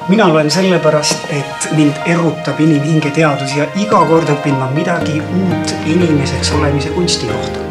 Mina loen sellepärast, et mind erutab inimhinge teadus ja iga kord õpin ma midagi uut inimeseks olemise kunsti kohta.